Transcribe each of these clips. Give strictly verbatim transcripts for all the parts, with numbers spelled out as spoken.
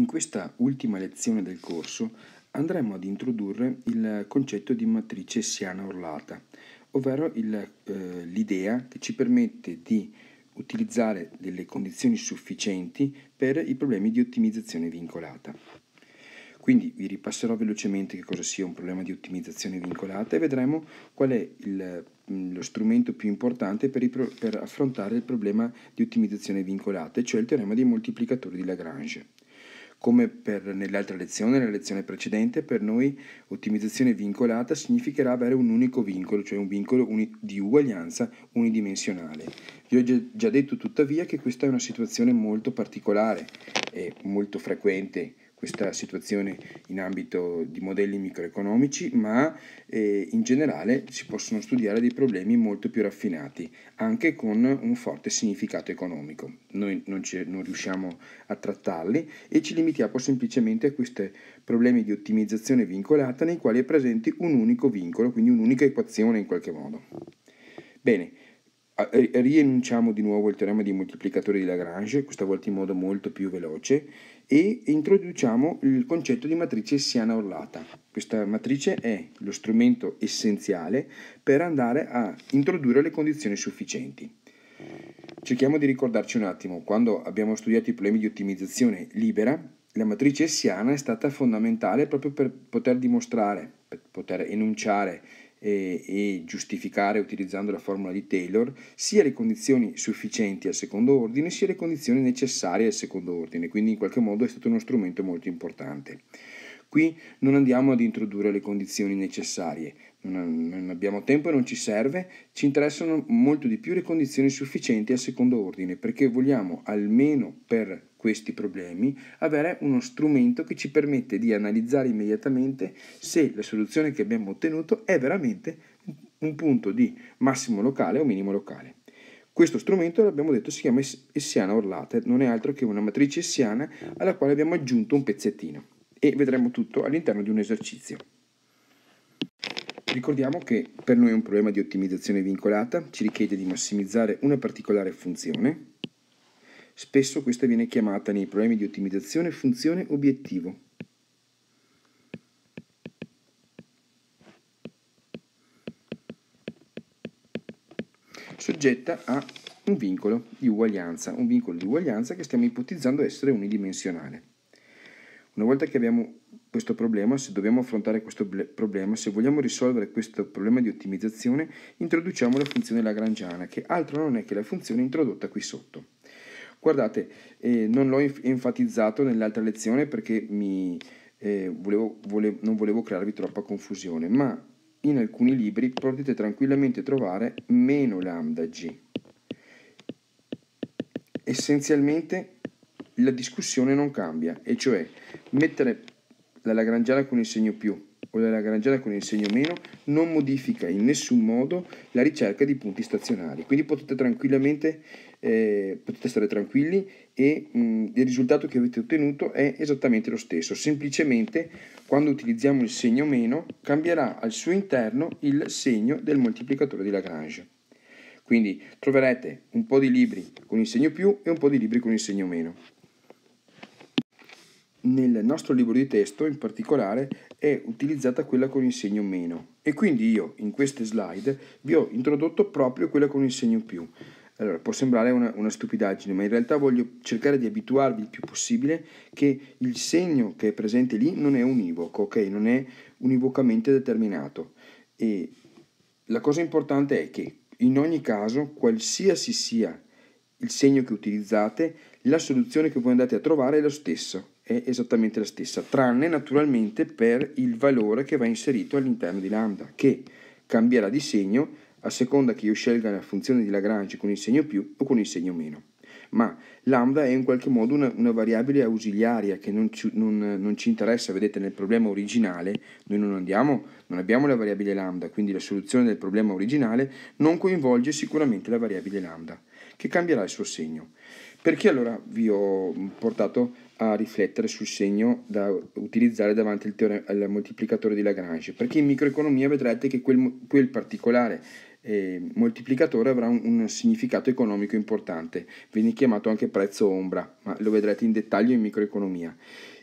In questa ultima lezione del corso andremo ad introdurre il concetto di matrice Hessiana-Orlata, ovvero il, eh, l'idea che ci permette di utilizzare delle condizioni sufficienti per i problemi di ottimizzazione vincolata. Quindi vi ripasserò velocemente che cosa sia un problema di ottimizzazione vincolata e vedremo qual è il, lo strumento più importante per, i, per affrontare il problema di ottimizzazione vincolata, cioè il teorema dei moltiplicatori di Lagrange. Come per nelle altre lezioni, nella lezione precedente, per noi ottimizzazione vincolata significherà avere un unico vincolo, cioè un vincolo uni- di uguaglianza unidimensionale. Vi ho già detto tuttavia che questa è una situazione molto particolare e molto frequente, questa situazione in ambito di modelli microeconomici, ma eh, in generale si possono studiare dei problemi molto più raffinati, anche con un forte significato economico. Noi non, ci, non riusciamo a trattarli e ci limitiamo semplicemente a questi problemi di ottimizzazione vincolata nei quali è presente un unico vincolo, quindi un'unica equazione in qualche modo. Bene, rienunciamo di nuovo il teorema dei moltiplicatori di Lagrange, questa volta in modo molto più veloce, e introduciamo il concetto di matrice Hessiana-Orlata. Questa matrice è lo strumento essenziale per andare a introdurre le condizioni sufficienti. Cerchiamo di ricordarci un attimo, quando abbiamo studiato i problemi di ottimizzazione libera, la matrice hessiana è stata fondamentale proprio per poter dimostrare, per poter enunciare e, e giustificare utilizzando la formula di Taylor sia le condizioni sufficienti al secondo ordine sia le condizioni necessarie al secondo ordine, quindi in qualche modo è stato uno strumento molto importante. Qui non andiamo ad introdurre le condizioni necessarie, non, non abbiamo tempo e non ci serve, ci interessano molto di più le condizioni sufficienti al secondo ordine, perché vogliamo almeno per questi problemi avere uno strumento che ci permette di analizzare immediatamente se la soluzione che abbiamo ottenuto è veramente un punto di massimo locale o minimo locale. Questo strumento, l'abbiamo detto, si chiama Hessiana-Orlata, non è altro che una matrice hessiana alla quale abbiamo aggiunto un pezzettino e vedremo tutto all'interno di un esercizio. Ricordiamo che per noi un problema di ottimizzazione vincolata ci richiede di massimizzare una particolare funzione. Spesso questa viene chiamata nei problemi di ottimizzazione funzione obiettivo. Soggetta a un vincolo di uguaglianza, un vincolo di uguaglianza che stiamo ipotizzando essere unidimensionale. Una volta che abbiamo questo problema, se dobbiamo affrontare questo problema, se vogliamo risolvere questo problema di ottimizzazione, introduciamo la funzione lagrangiana, che altro non è che la funzione introdotta qui sotto. Guardate, eh, non l'ho enfatizzato nell'altra lezione perché mi, eh, volevo, volevo, non volevo crearvi troppa confusione, ma in alcuni libri potete tranquillamente trovare meno lambda g. Essenzialmente la discussione non cambia, e cioè mettere la lagrangiana con il segno più o la lagrangiana con il segno meno non modifica in nessun modo la ricerca di punti stazionari, quindi potete tranquillamente eh, potete stare tranquilli e mh, il risultato che avete ottenuto è esattamente lo stesso, semplicemente quando utilizziamo il segno meno cambierà al suo interno il segno del moltiplicatore di Lagrange. Quindi troverete un po' di libri con il segno più e un po' di libri con il segno meno. Nel nostro libro di testo in particolare è utilizzata quella con il segno meno e quindi io in queste slide vi ho introdotto proprio quella con il segno più. Allora, può sembrare una, una stupidaggine, ma in realtà voglio cercare di abituarvi il più possibile che il segno che è presente lì non è univoco, ok? Non è univocamente determinato. E la cosa importante è che in ogni caso, qualsiasi sia il segno che utilizzate, la soluzione che voi andate a trovare è lo stesso, è esattamente la stessa, tranne naturalmente per il valore che va inserito all'interno di lambda, che cambierà di segno a seconda che io scelga la funzione di Lagrange con il segno più o con il segno meno. Ma lambda è in qualche modo una, una variabile ausiliaria che non ci, non, non ci interessa. Vedete, nel problema originale noi non, andiamo, non abbiamo la variabile lambda, quindi la soluzione del problema originale non coinvolge sicuramente la variabile lambda, che cambierà il suo segno. Perché allora vi ho portato a riflettere sul segno da utilizzare davanti al, teorema, al moltiplicatore di Lagrange? Perché in microeconomia vedrete che quel, quel particolare eh, moltiplicatore avrà un, un significato economico importante, viene chiamato anche prezzo ombra, ma lo vedrete in dettaglio in microeconomia.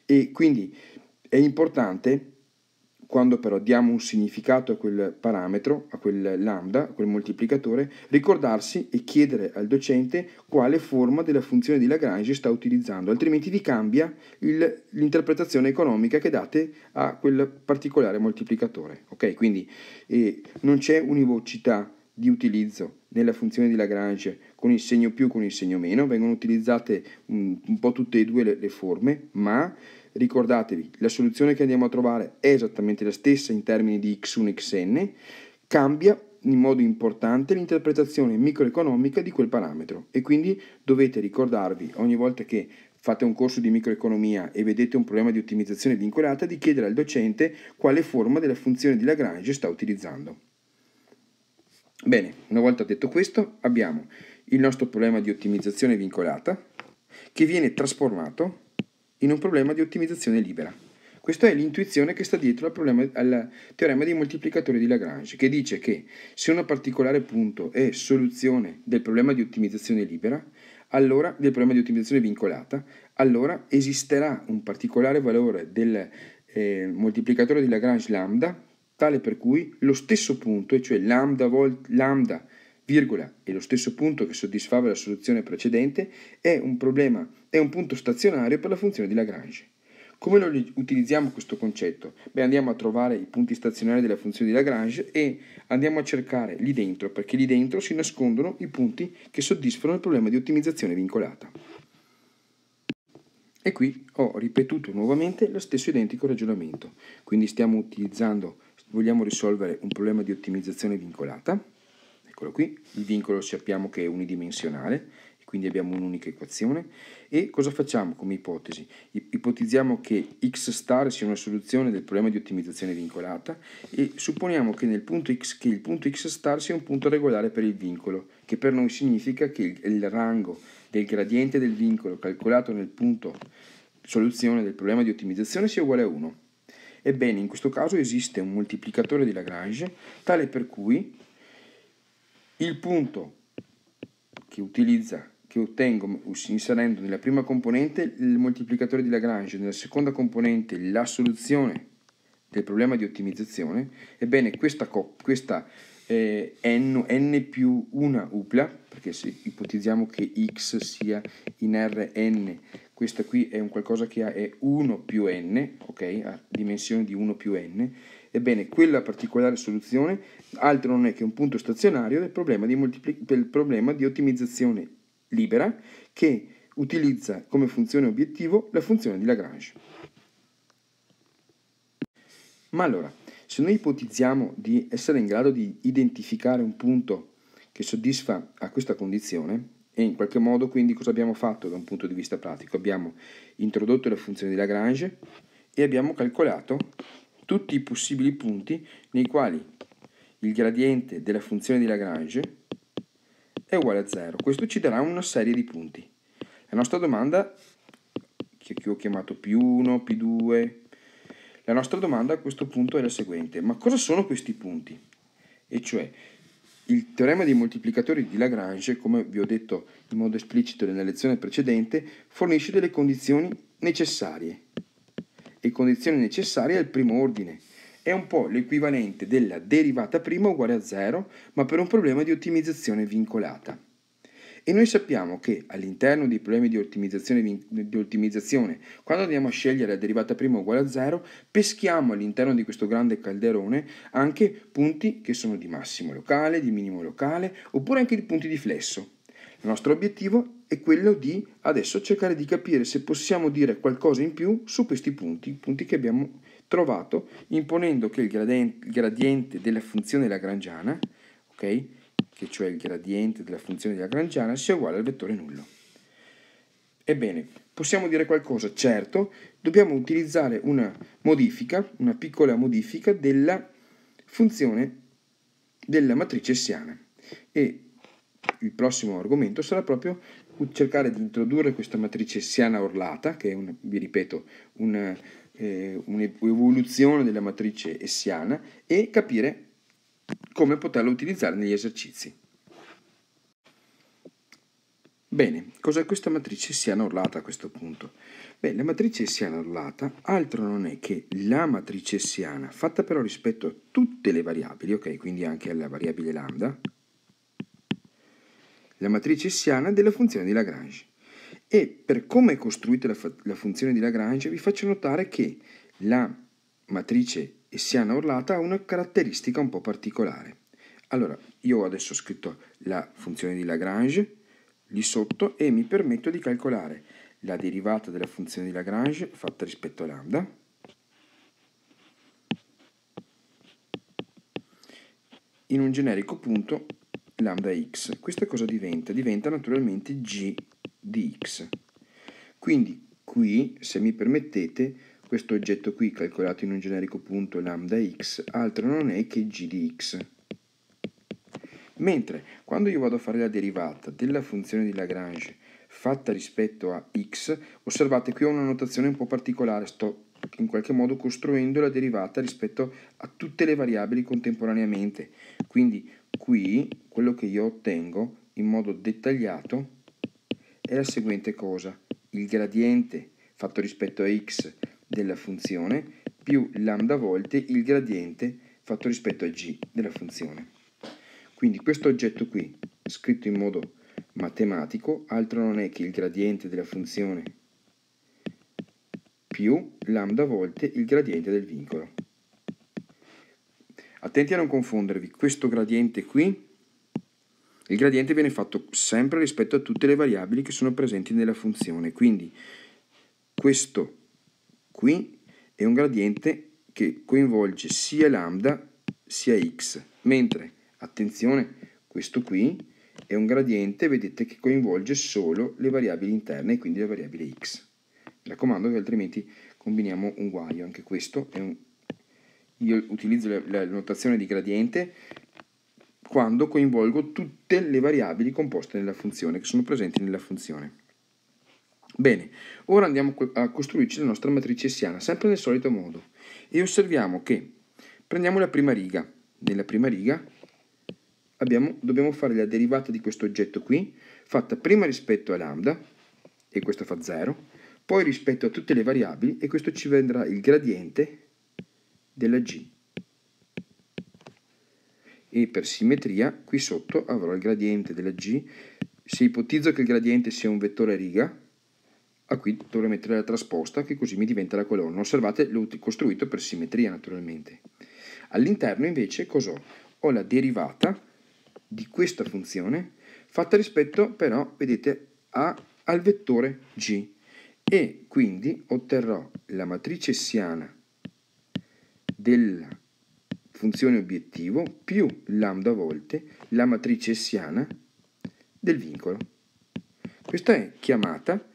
E quindi è importante, quando però diamo un significato a quel parametro, a quel lambda, a quel moltiplicatore, ricordarsi e chiedere al docente quale forma della funzione di Lagrange sta utilizzando, altrimenti vi cambia il, l'interpretazione economica che date a quel particolare moltiplicatore. Ok? Quindi eh, non c'è univocità di utilizzo nella funzione di Lagrange con il segno più, con il segno meno, vengono utilizzate un, un po' tutte e due le, le forme, ma ricordatevi, la soluzione che andiamo a trovare è esattamente la stessa in termini di x uno x n, cambia in modo importante l'interpretazione microeconomica di quel parametro e quindi dovete ricordarvi ogni volta che fate un corso di microeconomia e vedete un problema di ottimizzazione vincolata di chiedere al docente quale forma della funzione di Lagrange sta utilizzando. Bene, una volta detto questo, abbiamo il nostro problema di ottimizzazione vincolata che viene trasformato in un problema di ottimizzazione libera. Questa è l'intuizione che sta dietro al, problema, al teorema dei moltiplicatori di Lagrange, che dice che se un particolare punto è soluzione del problema di ottimizzazione libera, allora del problema di ottimizzazione vincolata, allora esisterà un particolare valore del eh, moltiplicatore di Lagrange lambda, tale per cui lo stesso punto, e cioè lambda, volt, lambda virgola, e lo stesso punto che soddisfava la soluzione precedente, è un problema, è un punto stazionario per la funzione di Lagrange. Come lo utilizziamo questo concetto? Beh, andiamo a trovare i punti stazionari della funzione di Lagrange e andiamo a cercare lì dentro, perché lì dentro si nascondono i punti che soddisfano il problema di ottimizzazione vincolata. E qui ho ripetuto nuovamente lo stesso identico ragionamento. Quindi stiamo utilizzando, vogliamo risolvere un problema di ottimizzazione vincolata. Eccolo qui, il vincolo sappiamo che è unidimensionale, quindi abbiamo un'unica equazione. E cosa facciamo come ipotesi? Ipotizziamo che x star sia una soluzione del problema di ottimizzazione vincolata e supponiamo che, nel punto x, che il punto x star sia un punto regolare per il vincolo, che per noi significa che il, il rango del gradiente del vincolo calcolato nel punto soluzione del problema di ottimizzazione sia uguale a uno. Ebbene, in questo caso esiste un moltiplicatore di Lagrange tale per cui il punto che utilizza, che ottengo inserendo nella prima componente il moltiplicatore di Lagrange, nella seconda componente la soluzione del problema di ottimizzazione, ebbene questa, questa eh, n, n più una upla, perché se ipotizziamo che x sia in Rn, questa qui è un qualcosa che ha è uno più n, ok, ha dimensioni di uno più n, ebbene quella particolare soluzione altro non è che un punto stazionario del problema di, del problema di ottimizzazione libera che utilizza come funzione obiettivo la funzione di Lagrange. Ma allora, se noi ipotizziamo di essere in grado di identificare un punto che soddisfa a questa condizione, e in qualche modo quindi cosa abbiamo fatto da un punto di vista pratico? Abbiamo introdotto la funzione di Lagrange e abbiamo calcolato tutti i possibili punti nei quali il gradiente della funzione di Lagrange è uguale a zero. Questo ci darà una serie di punti. La nostra domanda, che ho chiamato P uno, P due, la nostra domanda a questo punto è la seguente: ma cosa sono questi punti? E cioè, il teorema dei moltiplicatori di Lagrange, come vi ho detto in modo esplicito nella lezione precedente, fornisce delle condizioni necessarie. E condizioni necessarie al primo ordine. È un po' l'equivalente della derivata prima uguale a zero, ma per un problema di ottimizzazione vincolata. E noi sappiamo che all'interno dei problemi di ottimizzazione, di ottimizzazione, quando andiamo a scegliere la derivata prima uguale a zero, peschiamo all'interno di questo grande calderone anche punti che sono di massimo locale, di minimo locale, oppure anche di punti di flesso. Il nostro obiettivo è quello di adesso cercare di capire se possiamo dire qualcosa in più su questi punti, punti che abbiamo trovato imponendo che il gradiente della funzione lagrangiana, ok? Che cioè il gradiente della funzione lagrangiana sia uguale al vettore nullo. Ebbene, possiamo dire qualcosa? Certo, dobbiamo utilizzare una modifica, una piccola modifica della funzione della matrice hessiana. E il prossimo argomento sarà proprio cercare di introdurre questa matrice hessiana orlata, che è, un, vi ripeto, una, eh, un'evoluzione della matrice hessiana, e capire come poterla utilizzare negli esercizi. Bene, cos'è questa matrice hessiana orlata a questo punto? Beh, la matrice hessiana orlata altro non è che la matrice hessiana, fatta però rispetto a tutte le variabili, ok, quindi anche alla variabile lambda, la matrice hessiana della funzione di Lagrange. E per come è costruita la, la funzione di Lagrange vi faccio notare che la matrice hessiana orlata ha una caratteristica un po' particolare. Allora, io adesso ho scritto la funzione di Lagrange lì sotto e mi permetto di calcolare la derivata della funzione di Lagrange fatta rispetto a lambda in un generico punto lambda x. Questo cosa diventa? Diventa naturalmente g di x. Quindi qui, se mi permettete, questo oggetto qui calcolato in un generico punto lambda x altro non è che g di x. Mentre quando io vado a fare la derivata della funzione di Lagrange fatta rispetto a x, osservate qui ho una notazione un po' particolare, sto in qualche modo costruendo la derivata rispetto a tutte le variabili contemporaneamente. Quindi qui quello che io ottengo in modo dettagliato è la seguente cosa: il gradiente fatto rispetto a x della funzione più lambda volte il gradiente fatto rispetto a g della funzione. Quindi questo oggetto qui, scritto in modo matematico, altro non è che il gradiente della funzione più lambda volte il gradiente del vincolo. Attenti a non confondervi, questo gradiente qui, il gradiente viene fatto sempre rispetto a tutte le variabili che sono presenti nella funzione, quindi questo qui è un gradiente che coinvolge sia lambda sia x, mentre, attenzione, questo qui è un gradiente, vedete, che coinvolge solo le variabili interne, quindi la variabile x. Mi raccomando che altrimenti combiniamo un guaio, anche questo è un... Io utilizzo la, la notazione di gradiente quando coinvolgo tutte le variabili composte nella funzione, che sono presenti nella funzione. Bene, ora andiamo a costruirci la nostra matrice hessiana, sempre nel solito modo, e osserviamo che prendiamo la prima riga. Nella prima riga abbiamo, dobbiamo fare la derivata di questo oggetto qui, fatta prima rispetto a lambda, e questo fa zero, poi rispetto a tutte le variabili, e questo ci vendrà il gradiente della g. E per simmetria, qui sotto avrò il gradiente della g. Se ipotizzo che il gradiente sia un vettore a riga, a qui dovrò mettere la trasposta, che così mi diventa la colonna. Osservate, l'ho costruito per simmetria naturalmente. All'interno invece cos'ho? Ho la derivata di questa funzione fatta rispetto però, vedete, a, al vettore g, e quindi otterrò la matrice hessiana della funzione obiettivo più lambda volte la matrice hessiana del vincolo. Questa è chiamata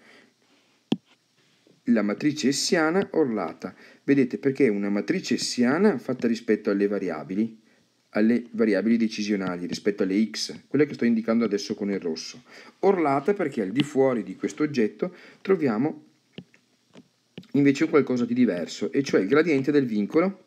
la matrice hessiana orlata. Vedete, perché è una matrice hessiana fatta rispetto alle variabili, alle variabili decisionali, rispetto alle x, quelle che sto indicando adesso con il rosso. Orlata perché al di fuori di questo oggetto troviamo invece qualcosa di diverso, e cioè il gradiente del vincolo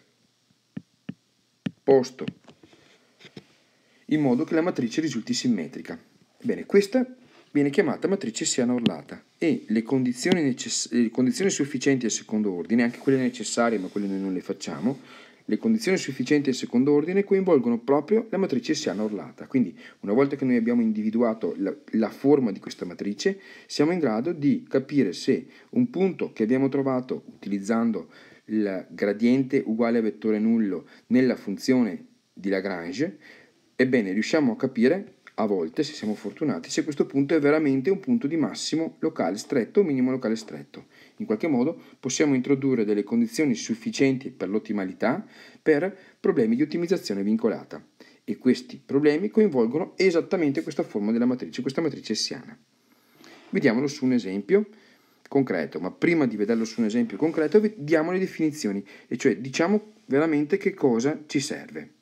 posto in modo che la matrice risulti simmetrica. Bene, questa viene chiamata matrice hessiana orlata, e le condizioni, necess- le condizioni sufficienti al secondo ordine, anche quelle necessarie ma quelle noi non le facciamo, le condizioni sufficienti al secondo ordine coinvolgono proprio la matrice hessiana orlata. Quindi una volta che noi abbiamo individuato la, la forma di questa matrice, siamo in grado di capire se un punto che abbiamo trovato utilizzando il gradiente uguale a vettore nullo nella funzione di Lagrange, ebbene riusciamo a capire a volte, se siamo fortunati, se questo punto è veramente un punto di massimo locale stretto o minimo locale stretto. In qualche modo possiamo introdurre delle condizioni sufficienti per l'ottimalità per problemi di ottimizzazione vincolata, e questi problemi coinvolgono esattamente questa forma della matrice, questa matrice hessiana. Vediamolo su un esempio concreto, ma prima di vederlo su un esempio concreto diamo le definizioni, e cioè diciamo veramente che cosa ci serve.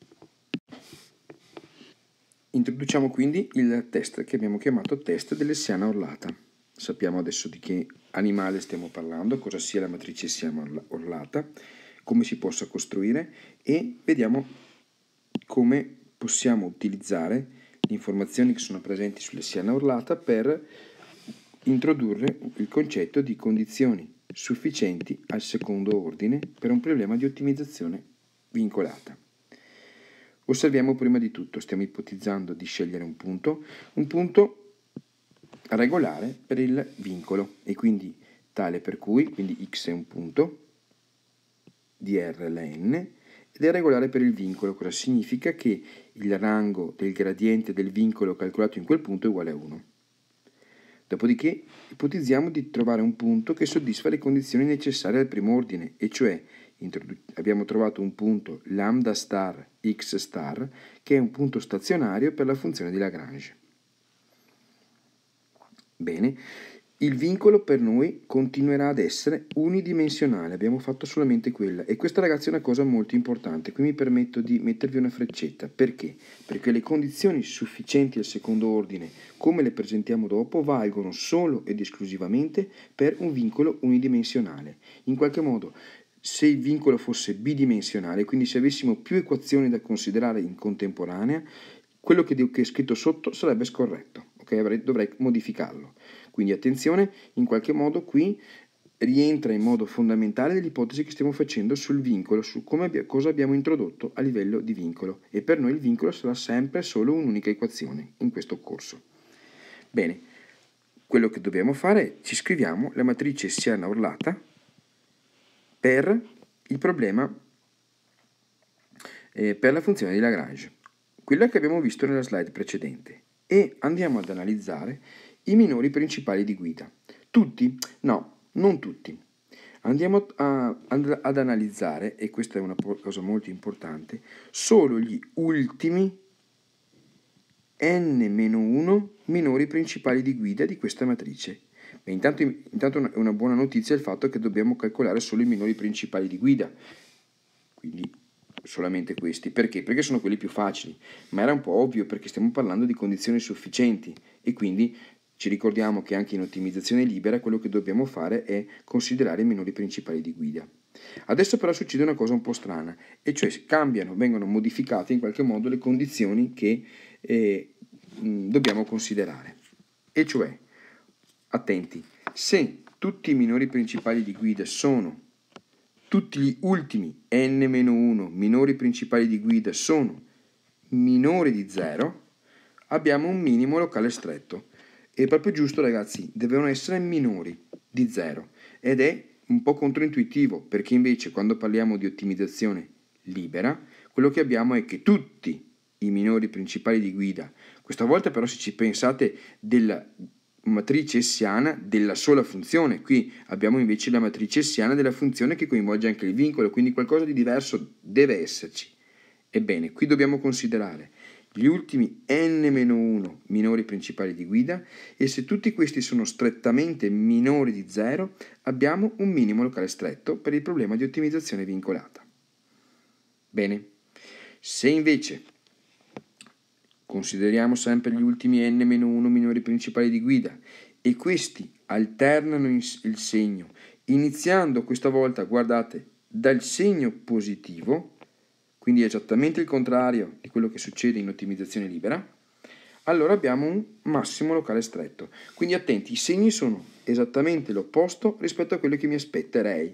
Introduciamo quindi il test che abbiamo chiamato test dell'hessiana orlata. Sappiamo adesso di che animale stiamo parlando, cosa sia la matrice hessiana orlata, come si possa costruire, e vediamo come possiamo utilizzare le informazioni che sono presenti sull'essiana orlata per introdurre il concetto di condizioni sufficienti al secondo ordine per un problema di ottimizzazione vincolata. Osserviamo prima di tutto, stiamo ipotizzando di scegliere un punto, un punto regolare per il vincolo e quindi tale per cui, quindi x è un punto di R L N ed è regolare per il vincolo. Cosa significa? Che il rango del gradiente del vincolo calcolato in quel punto è uguale a uno. Dopodiché ipotizziamo di trovare un punto che soddisfa le condizioni necessarie al primo ordine, e cioè abbiamo trovato un punto lambda star x star, che è un punto stazionario per la funzione di Lagrange. Bene, il vincolo per noi continuerà ad essere unidimensionale, abbiamo fatto solamente quella, e questa ragazzi è una cosa molto importante. Qui mi permetto di mettervi una freccetta. Perché? Perché le condizioni sufficienti al secondo ordine, come le presentiamo dopo, valgono solo ed esclusivamente per un vincolo unidimensionale. In qualche modo, se il vincolo fosse bidimensionale, quindi se avessimo più equazioni da considerare in contemporanea, quello che è scritto sotto sarebbe scorretto, ok? Avrei, dovrei modificarlo. Quindi attenzione, in qualche modo qui rientra in modo fondamentale dell'ipotesi che stiamo facendo sul vincolo, su come abbia, cosa abbiamo introdotto a livello di vincolo, e per noi il vincolo sarà sempre solo un'unica equazione in questo corso. Bene, quello che dobbiamo fare è ci scriviamo la matrice essiana orlata per il problema eh, per la funzione di Lagrange, quella che abbiamo visto nella slide precedente, e andiamo ad analizzare i minori principali di guida. Tutti? No, non tutti. Andiamo a, ad analizzare, e questa è una cosa molto importante, solo gli ultimi n meno uno minori principali di guida di questa matrice. Beh, intanto, intanto è una buona notizia il fatto che dobbiamo calcolare solo i minori principali di guida, quindi solamente questi. Perché? Perché sono quelli più facili, ma era un po' ovvio perché stiamo parlando di condizioni sufficienti e quindi ci ricordiamo che anche in ottimizzazione libera quello che dobbiamo fare è considerare i minori principali di guida. Adesso però succede una cosa un po' strana, e cioè cambiano, vengono modificate in qualche modo le condizioni che eh, dobbiamo considerare. E cioè, attenti, se tutti i minori principali di guida sono, tutti gli ultimi n meno uno minori principali di guida sono minori di zero, abbiamo un minimo locale stretto. È proprio giusto, ragazzi, devono essere minori di zero, ed è un po' controintuitivo, perché invece quando parliamo di ottimizzazione libera, quello che abbiamo è che tutti i minori principali di guida, questa volta però se ci pensate della matrice essiana della sola funzione, qui abbiamo invece la matrice essiana della funzione che coinvolge anche il vincolo, quindi qualcosa di diverso deve esserci. Ebbene, qui dobbiamo considerare gli ultimi n meno uno minori principali di guida, e se tutti questi sono strettamente minori di zero, abbiamo un minimo locale stretto per il problema di ottimizzazione vincolata. Bene, se invece consideriamo sempre gli ultimi n meno uno minori principali di guida e questi alternano il segno, iniziando questa volta, guardate, dal segno positivo, quindi esattamente il contrario di quello che succede in ottimizzazione libera, allora abbiamo un massimo locale stretto. Quindi attenti, i segni sono esattamente l'opposto rispetto a quello che mi aspetterei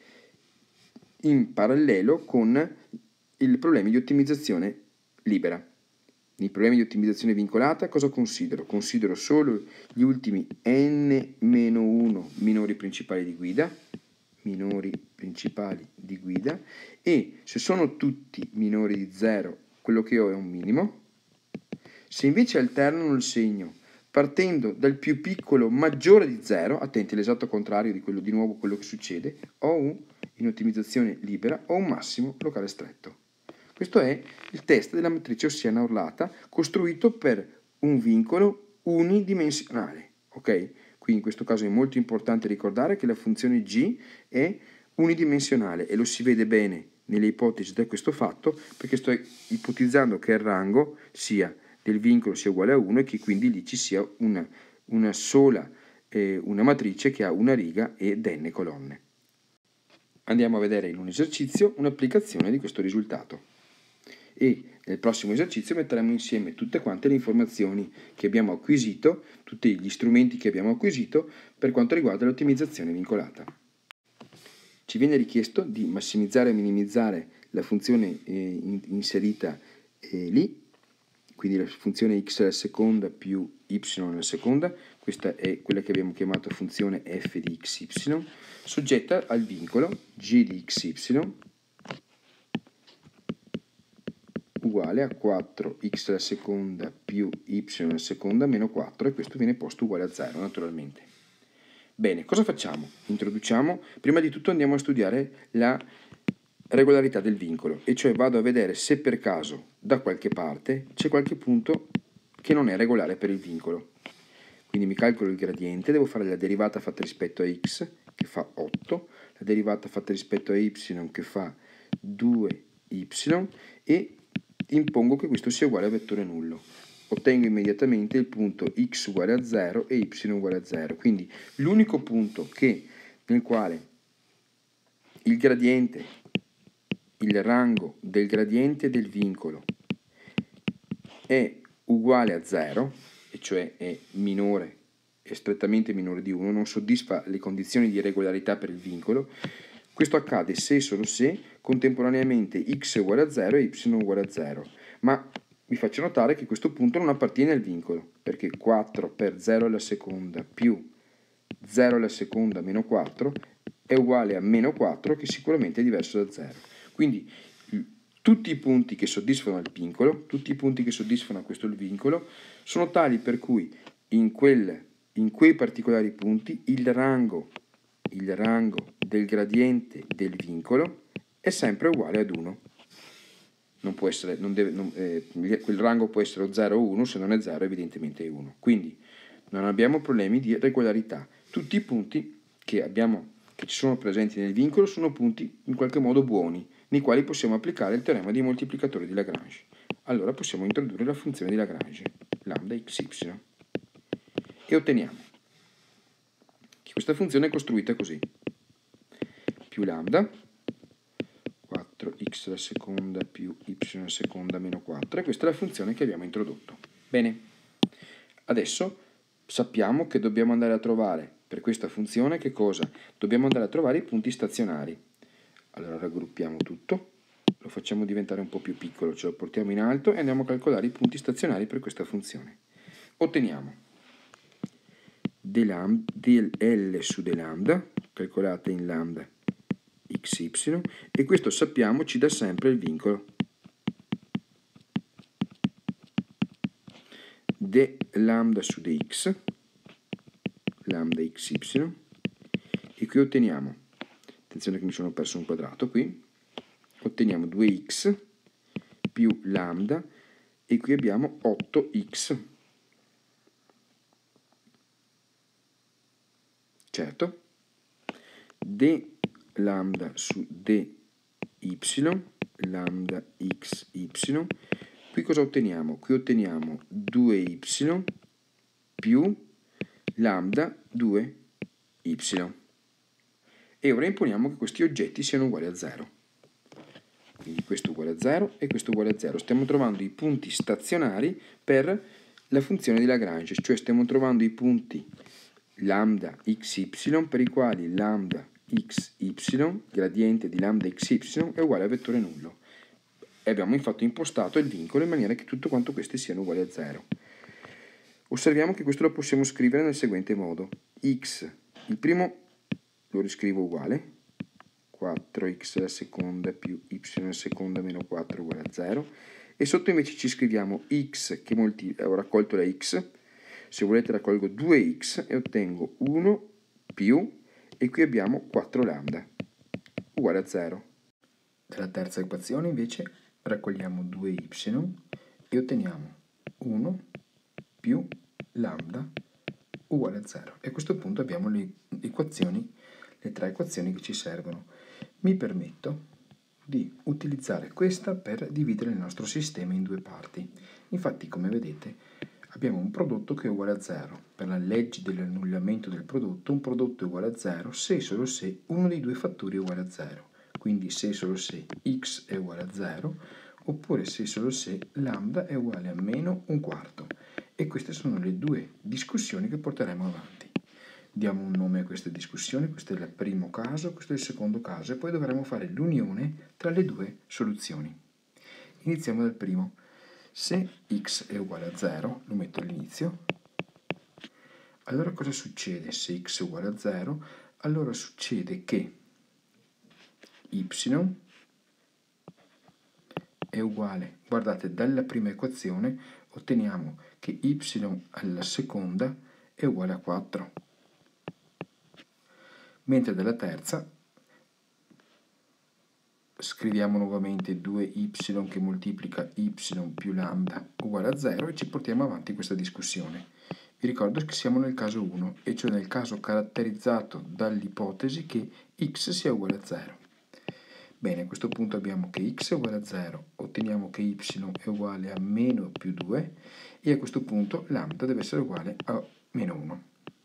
in parallelo con i problemi di ottimizzazione libera. Nei problemi di ottimizzazione vincolata cosa considero? Considero solo gli ultimi n meno uno minori principali di guida, minori principali di guida, e se sono tutti minori di zero, quello che ho è un minimo. Se invece alternano il segno partendo dal più piccolo maggiore di zero, attenti, l'esatto contrario di quello, di nuovo quello che succede, ho un, in ottimizzazione libera, ho un massimo locale stretto. Questo è il test della matrice ossiana orlata costruito per un vincolo unidimensionale, ok? Qui in questo caso è molto importante ricordare che la funzione g è unidimensionale, e lo si vede bene nelle ipotesi da questo fatto, perché sto ipotizzando che il rango sia del vincolo sia uguale a uno e che quindi lì ci sia una, una sola eh, una matrice che ha una riga ed n colonne. Andiamo a vedere in un esercizio un'applicazione di questo risultato. E nel prossimo esercizio metteremo insieme tutte quante le informazioni che abbiamo acquisito, tutti gli strumenti che abbiamo acquisito per quanto riguarda l'ottimizzazione vincolata. Ci viene richiesto di massimizzare e minimizzare la funzione eh, inserita eh, lì, quindi la funzione x alla seconda più y alla seconda, questa è quella che abbiamo chiamato funzione f di xy, soggetta al vincolo g di xy uguale a quattro x alla seconda più y alla seconda meno quattro, e questo viene posto uguale a zero naturalmente. Bene, cosa facciamo? Introduciamo, prima di tutto andiamo a studiare la regolarità del vincolo, e cioè vado a vedere se per caso da qualche parte c'è qualche punto che non è regolare per il vincolo. Quindi mi calcolo il gradiente, devo fare la derivata fatta rispetto a x che fa otto, la derivata fatta rispetto a y che fa due y, e impongo che questo sia uguale a vettore nullo. Ottengo immediatamente il punto x uguale a zero e y uguale a zero. Quindi l'unico punto che, nel quale il gradiente, il rango del gradiente del vincolo è uguale a zero, e cioè è minore, è strettamente minore di uno, non soddisfa le condizioni di regolarità per il vincolo, questo accade se e solo se contemporaneamente x è uguale a zero e y è uguale a zero. Ma vi faccio notare che questo punto non appartiene al vincolo, perché quattro per zero alla seconda più zero alla seconda meno quattro è uguale a meno quattro, che sicuramente è diverso da zero. Quindi tutti i punti che soddisfano il vincolo, tutti i punti che soddisfano questo vincolo, sono tali per cui in, quel, in quei particolari punti il rango, il rango del gradiente del vincolo è sempre uguale ad uno. Non può essere, non deve, non, eh, quel rango può essere o zero o uno, se non è zero evidentemente è uno. Quindi non abbiamo problemi di regolarità. Tutti i punti che, abbiamo, che ci sono presenti nel vincolo sono punti in qualche modo buoni, nei quali possiamo applicare il teorema dei moltiplicatori di Lagrange. Allora possiamo introdurre la funzione di Lagrange, lambda xy, e otteniamo che questa funzione è costruita così: più lambda, quattro x alla seconda più y alla seconda meno quattro, e questa è la funzione che abbiamo introdotto. Bene, adesso sappiamo che dobbiamo andare a trovare per questa funzione che cosa? Dobbiamo andare a trovare i punti stazionari. Allora raggruppiamo tutto, lo facciamo diventare un po' più piccolo, ce lo portiamo in alto e andiamo a calcolare i punti stazionari per questa funzione. Otteniamo del L su d lambda, calcolate in lambda xy, e questo sappiamo ci dà sempre il vincolo. D lambda su dx, lambda xy, e qui otteniamo, attenzione che mi sono perso un quadrato qui, otteniamo due x più lambda, e qui abbiamo otto x. Certo, d lambda su dy, lambda xy, qui cosa otteniamo? Qui otteniamo due y più lambda due y. E ora imponiamo che questi oggetti siano uguali a zero. Quindi questo uguale a zero e questo uguale a zero. Stiamo trovando i punti stazionari per la funzione di Lagrange, cioè stiamo trovando i punti lambda xy per i quali lambda xy, gradiente di lambda xy, è uguale a vettore nullo. E abbiamo infatti impostato il vincolo in maniera che tutto quanto questi siano uguali a zero. Osserviamo che questo lo possiamo scrivere nel seguente modo: x, il primo lo riscrivo uguale, quattro x alla seconda più y alla seconda meno quattro uguale a zero, e sotto invece ci scriviamo x che molti, ho raccolto la x, se volete raccolgo due x e ottengo uno più, e qui abbiamo quattro lambda uguale a zero. Dalla terza equazione invece raccogliamo due y e otteniamo uno più lambda uguale a zero. E a questo punto abbiamo le equazioni, le tre equazioni che ci servono. Mi permetto di utilizzare questa per dividere il nostro sistema in due parti. Infatti, come vedete, abbiamo un prodotto che è uguale a zero. Per la legge dell'annullamento del prodotto, un prodotto è uguale a zero se e solo se uno dei due fattori è uguale a zero. Quindi se e solo se x è uguale a zero, oppure se e solo se lambda è uguale a meno un quarto. E queste sono le due discussioni che porteremo avanti. Diamo un nome a queste discussioni, questo è il primo caso, questo è il secondo caso, e poi dovremo fare l'unione tra le due soluzioni. Iniziamo dal primo. Se x è uguale a zero, lo metto all'inizio, allora cosa succede se x è uguale a zero? Allora succede che y è uguale, guardate, dalla prima equazione otteniamo che y alla seconda è uguale a quattro, mentre dalla terza scriviamo nuovamente due y che moltiplica y più lambda uguale a zero e ci portiamo avanti questa discussione. Vi ricordo che siamo nel caso uno, e cioè nel caso caratterizzato dall'ipotesi che x sia uguale a zero. Bene, a questo punto abbiamo che x è uguale a zero, otteniamo che y è uguale a meno più due, e a questo punto lambda deve essere uguale a meno uno.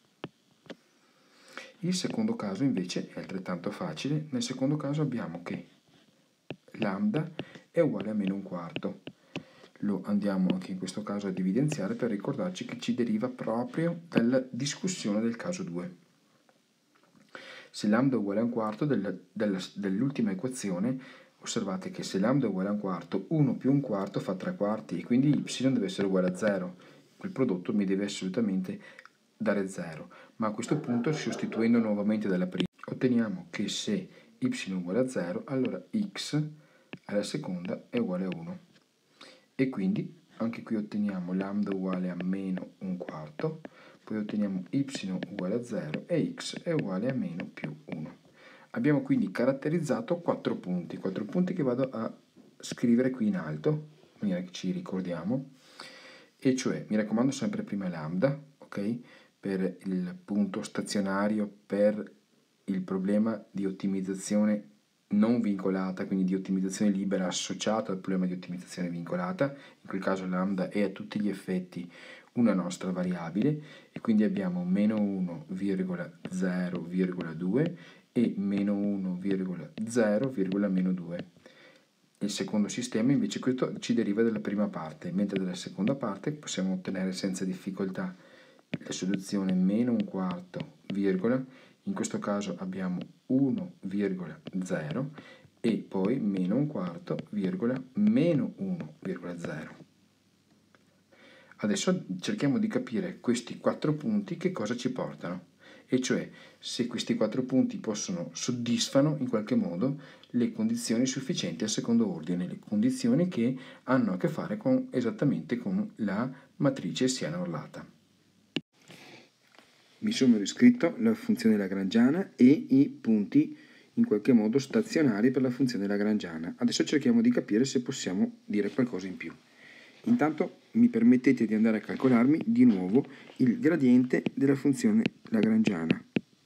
Il secondo caso invece è altrettanto facile. Nel secondo caso abbiamo che lambda è uguale a meno un quarto. Lo andiamo anche in questo caso ad evidenziare per ricordarci che ci deriva proprio dalla discussione del caso due. Se lambda è uguale a un quarto della, della, dell'ultima equazione, osservate che se lambda è uguale a un quarto, uno più un quarto fa tre quarti, e quindi y deve essere uguale a zero. Quel prodotto mi deve assolutamente dare zero. Ma a questo punto, sostituendo nuovamente dalla prima, otteniamo che se y è uguale a zero, allora x alla seconda è uguale a uno. E quindi anche qui otteniamo lambda uguale a meno un quarto, poi otteniamo y uguale a zero e x è uguale a meno più uno. Abbiamo quindi caratterizzato quattro punti, quattro punti che vado a scrivere qui in alto, in maniera che ci ricordiamo, e cioè, mi raccomando, sempre prima lambda, ok? Per il punto stazionario, per il problema di ottimizzazione non vincolata, quindi di ottimizzazione libera associata al problema di ottimizzazione vincolata. In quel caso lambda è a tutti gli effetti una nostra variabile, e quindi abbiamo meno uno virgola zero virgola due e meno uno virgola zero virgola meno due. Il secondo sistema invece questo ci deriva dalla prima parte, mentre dalla seconda parte possiamo ottenere senza difficoltà la soluzione meno un quarto virgola, in questo caso abbiamo uno virgola zero e poi meno un quarto virgola meno uno virgola zero. Adesso cerchiamo di capire questi quattro punti che cosa ci portano, e cioè se questi quattro punti possono, soddisfano in qualche modo le condizioni sufficienti al secondo ordine, le condizioni che hanno a che fare con, esattamente con la matrice hessiana-orlata. Mi sono riscritto la funzione lagrangiana e i punti in qualche modo stazionari per la funzione lagrangiana. Adesso cerchiamo di capire se possiamo dire qualcosa in più. Intanto mi permettete di andare a calcolarmi di nuovo il gradiente della funzione lagrangiana,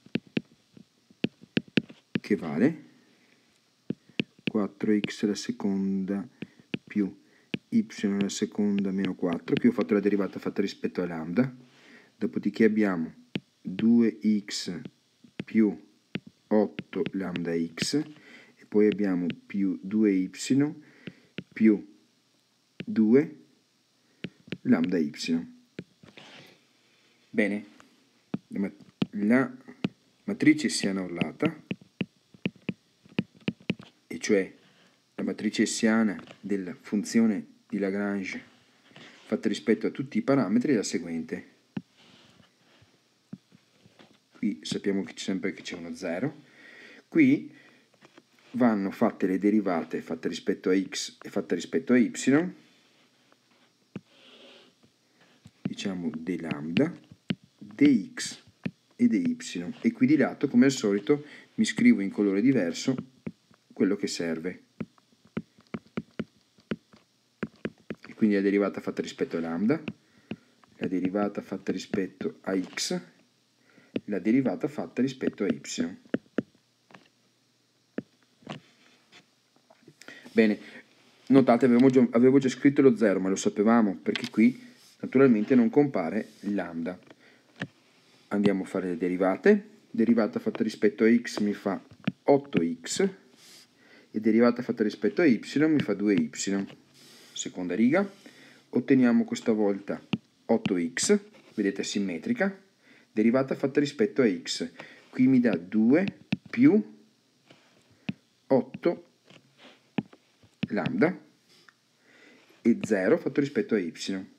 che vale quattro x alla seconda più y alla seconda meno quattro, qui ho fatto la derivata fatta rispetto a lambda, dopodiché abbiamo due x più otto lambda x, e poi abbiamo più due y più due lambda y. Bene, la matrice hessiana-orlata, e cioè la matrice hessiana della funzione di Lagrange fatta rispetto a tutti i parametri, è la seguente. Qui sappiamo che c'è sempre che c'è uno zero. Qui vanno fatte le derivate fatte rispetto a x e fatte rispetto a y, diciamo d lambda, dx e dy, e qui di lato, come al solito, mi scrivo in colore diverso quello che serve. E quindi la derivata fatta rispetto a lambda, la derivata fatta rispetto a x, la derivata fatta rispetto a y. Bene, notate, avevo già, avevo già scritto lo zero, ma lo sapevamo, perché qui naturalmente non compare lambda. Andiamo a fare le derivate. Derivata fatta rispetto a x mi fa otto x, e derivata fatta rispetto a y mi fa due y. seconda riga, otteniamo questa volta otto x, vedete simmetrica, derivata fatta rispetto a x, qui mi dà due più otto lambda e zero fatto rispetto a y.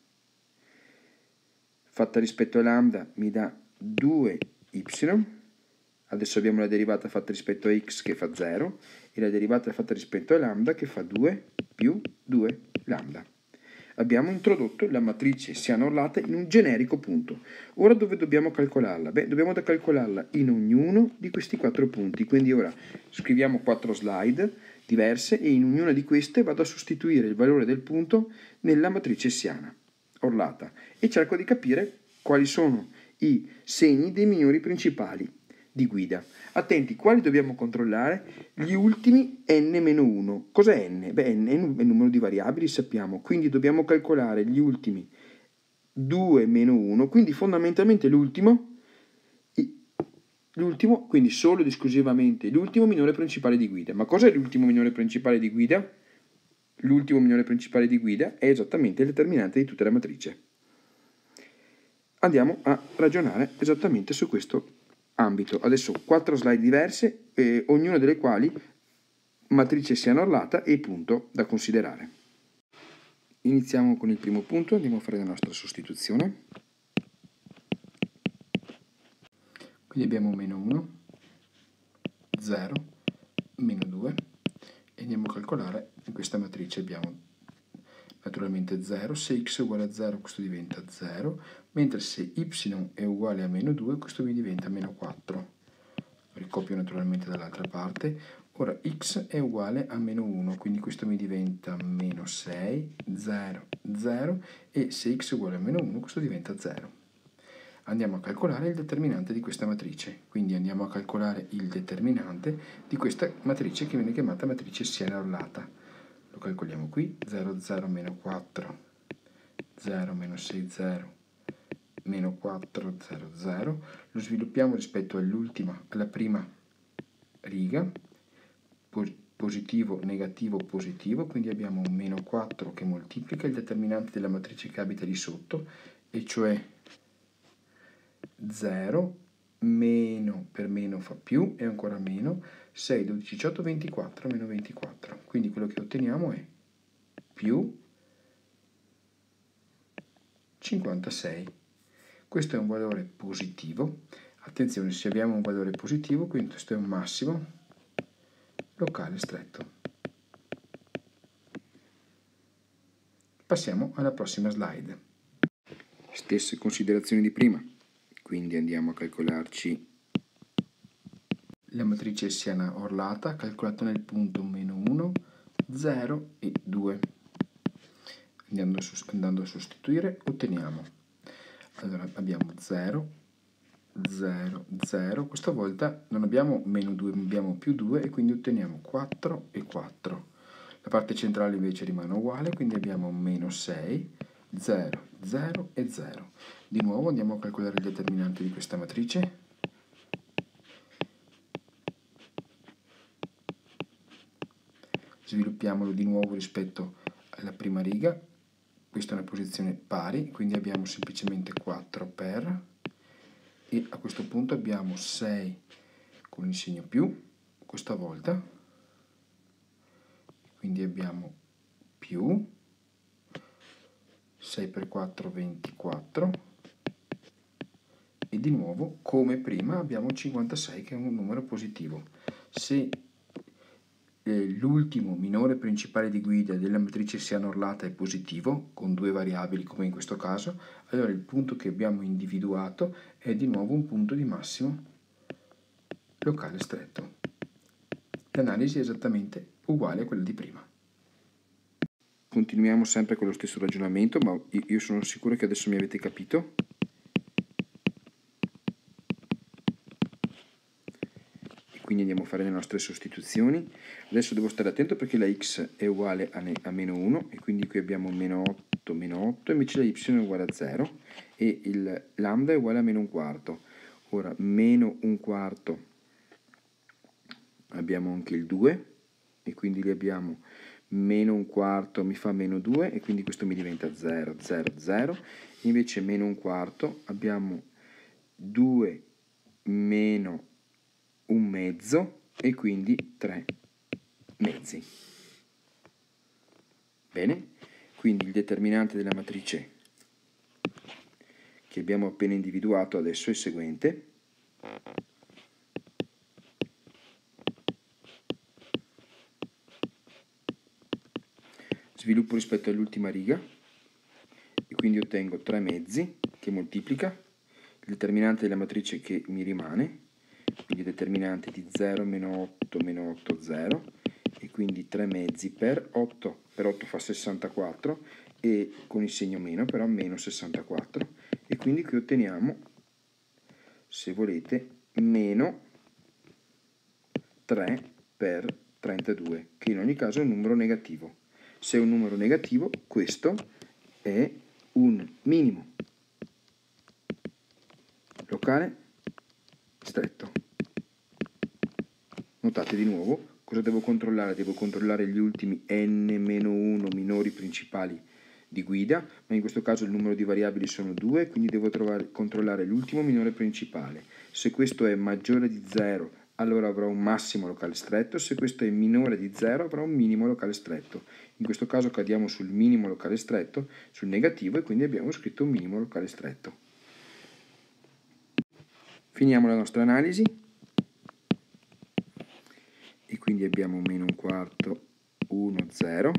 Fatta rispetto a lambda mi dà due y, adesso abbiamo la derivata fatta rispetto a x che fa zero e la derivata fatta rispetto a lambda che fa due più due lambda. Abbiamo introdotto la matrice Siano-Orlata in un generico punto. Ora dove dobbiamo calcolarla? Beh, dobbiamo calcolarla in ognuno di questi quattro punti, quindi ora scriviamo quattro slide diverse e in ognuna di queste vado a sostituire il valore del punto nella matrice Siano-Orlata e cerco di capire quali sono i segni dei minori principali di guida. Attenti, quali dobbiamo controllare? Gli ultimi n meno uno. Cos'è n? Beh, n è il numero di variabili, sappiamo, quindi dobbiamo calcolare gli ultimi due meno uno, quindi fondamentalmente l'ultimo, l'ultimo, quindi solo ed esclusivamente l'ultimo minore principale di guida. Ma cos'è l'ultimo minore principale di guida? L'ultimo minore principale di guida è esattamente il determinante di tutta la matrice. Andiamo a ragionare esattamente su questo ambito. Adesso quattro slide diverse, eh, ognuna delle quali matrice Siano-Orlata e punto da considerare. Iniziamo con il primo punto, andiamo a fare la nostra sostituzione. Quindi abbiamo meno uno, zero, meno due e andiamo a calcolare in questa matrice abbiamo naturalmente zero, se x è uguale a zero questo diventa zero, mentre se y è uguale a meno due questo mi diventa meno quattro. Ricopio naturalmente dall'altra parte. Ora x è uguale a meno uno, quindi questo mi diventa meno sei, zero, zero e se x è uguale a meno uno questo diventa zero. Andiamo a calcolare il determinante di questa matrice, quindi andiamo a calcolare il determinante di questa matrice che viene chiamata matrice Siano-Orlata. Lo calcoliamo qui, zero, zero, meno quattro, zero, meno sei, zero, meno quattro, zero, zero. Lo sviluppiamo rispetto all'ultima, alla prima riga, positivo, negativo, positivo, quindi abbiamo un meno quattro che moltiplica il determinante della matrice che abita lì sotto, e cioè zero, meno per meno fa più, e ancora meno, sei, dodici, diciotto, ventiquattro, meno ventiquattro. Quindi quello che otteniamo è più cinquantasei. Questo è un valore positivo. Attenzione, se abbiamo un valore positivo, quindi questo è un massimo locale stretto. Passiamo alla prossima slide. Stesse considerazioni di prima, quindi andiamo a calcolarci la matrice Siano-Orlata calcolata nel punto meno uno, zero e due. Andando a, andando a sostituire otteniamo, allora abbiamo zero, zero, zero, questa volta non abbiamo meno due, ma abbiamo più due e quindi otteniamo quattro e quattro. La parte centrale invece rimane uguale, quindi abbiamo meno sei, zero, zero e zero. Di nuovo andiamo a calcolare il determinante di questa matrice. Sviluppiamolo di nuovo rispetto alla prima riga. Questa è una posizione pari, quindi abbiamo semplicemente quattro per, e a questo punto abbiamo sei con il segno più, questa volta, quindi abbiamo più, sei per quattro, ventiquattro, e di nuovo, come prima, abbiamo cinquantasei che è un numero positivo. Se l'ultimo minore principale di guida della matrice Siano-Orlata è positivo, con due variabili come in questo caso, allora il punto che abbiamo individuato è di nuovo un punto di massimo locale stretto. L'analisi è esattamente uguale a quella di prima. Continuiamo sempre con lo stesso ragionamento, ma io sono sicuro che adesso mi avete capito. Quindi andiamo a fare le nostre sostituzioni. Adesso devo stare attento perché la x è uguale a, a meno uno e quindi qui abbiamo meno otto, meno otto, invece la y è uguale a zero e il lambda è uguale a meno un quarto. Ora, meno un quarto abbiamo anche il due e quindi lì abbiamo meno un quarto mi fa meno due e quindi questo mi diventa zero, zero, zero. Invece meno un quarto abbiamo due meno un mezzo e quindi tre mezzi. Bene, quindi il determinante della matrice che abbiamo appena individuato adesso è il seguente. Sviluppo rispetto all'ultima riga e quindi ottengo tre mezzi che moltiplica il determinante della matrice che mi rimane, quindi il determinante di zero, meno otto, meno otto, zero, e quindi tre mezzi per otto, per otto fa sessantaquattro, e con il segno meno, però meno sessantaquattro, e quindi qui otteniamo, se volete, meno tre per trentadue, che in ogni caso è un numero negativo. Se è un numero negativo, questo è un minimo locale stretto. Notate di nuovo, cosa devo controllare? Devo controllare gli ultimi n meno uno minori principali di guida, ma in questo caso il numero di variabili sono due, quindi devo trovare, controllare l'ultimo minore principale. Se questo è maggiore di zero, allora avrò un massimo locale stretto, se questo è minore di zero avrò un minimo locale stretto. In questo caso cadiamo sul minimo locale stretto, sul negativo, e quindi abbiamo scritto un minimo locale stretto. Finiamo la nostra analisi e quindi abbiamo meno un quarto, uno, zero.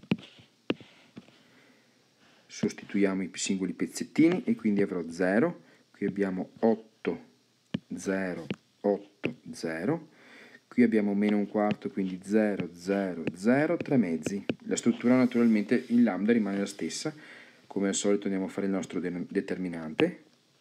Sostituiamo i singoli pezzettini e quindi avrò zero. Qui abbiamo otto, zero, otto, zero. Qui abbiamo meno un quarto, quindi zero, zero, zero, tre mezzi. La struttura naturalmente in lambda rimane la stessa. Come al solito andiamo a fare il nostro de determinante.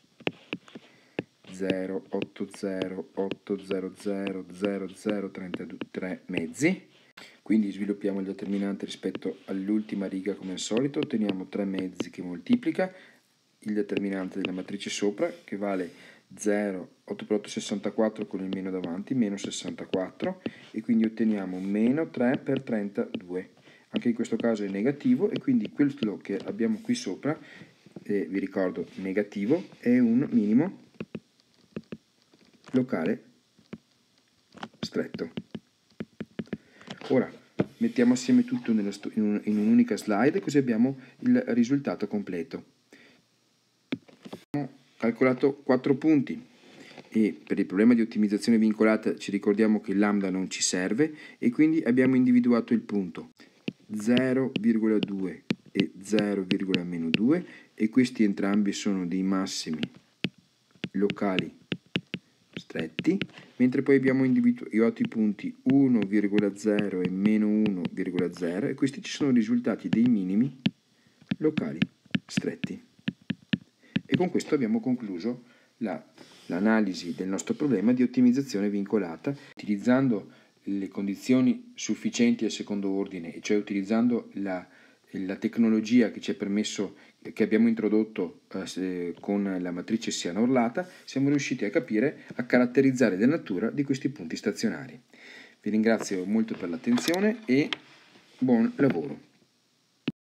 zero, otto, zero, otto, zero, zero, zero, zero, trentadue mezzi. Quindi sviluppiamo il determinante rispetto all'ultima riga come al solito, otteniamo tre mezzi che moltiplica il determinante della matrice sopra, che vale zero, otto per otto, sessantaquattro con il meno davanti, meno sessantaquattro, e quindi otteniamo meno tre per trentadue. Anche in questo caso è negativo e quindi quello che abbiamo qui sopra, eh, vi ricordo negativo, è un minimo locale stretto. Ora mettiamo assieme tutto in un'unica slide, così abbiamo il risultato completo. Abbiamo calcolato quattro punti e per il problema di ottimizzazione vincolata ci ricordiamo che il lambda non ci serve e quindi abbiamo individuato il punto zero virgola due e zero virgola due, e questi entrambi sono dei massimi locali stretti, mentre poi abbiamo individuato i punti uno virgola zero e meno uno virgola zero, e questi ci sono risultati dei minimi locali stretti. E con questo abbiamo concluso l'analisi la, del nostro problema di ottimizzazione vincolata, utilizzando le condizioni sufficienti al secondo ordine, cioè utilizzando la, la tecnologia che ci ha permesso, che abbiamo introdotto eh, con la matrice Siano-Orlata, siamo riusciti a capire, a caratterizzare la natura di questi punti stazionari. Vi ringrazio molto per l'attenzione e buon lavoro.